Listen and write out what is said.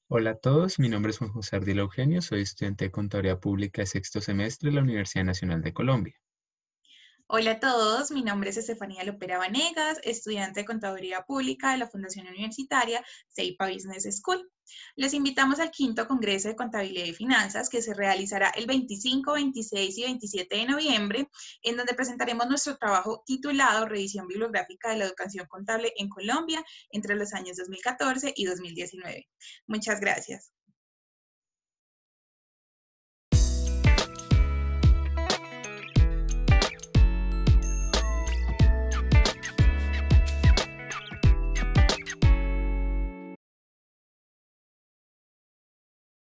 Hola a todos, mi nombre es Juan José Ardila Eugenio, soy estudiante de Contaduría Pública de sexto semestre de la Universidad Nacional de Colombia. Hola a todos, mi nombre es Estefanía Lopera Vanegas, estudiante de Contaduría Pública de la Fundación Universitaria CEIPA Business School. Les invitamos al quinto Congreso de Contabilidad y Finanzas que se realizará el 25, 26 y 27 de noviembre, en donde presentaremos nuestro trabajo titulado Revisión bibliográfica de la educación contable en Colombia entre los años 2014 y 2019. Muchas gracias.